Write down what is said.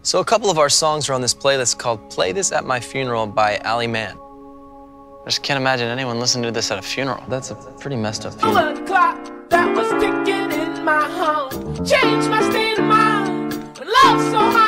So a couple of our songs are on this playlist called Play This at My Funeral by Ali Mann. I just can't imagine anyone listening to this at a funeral. That's a pretty messed up funeral. The clock that was ticking in my home changed my state of mind. When love so high.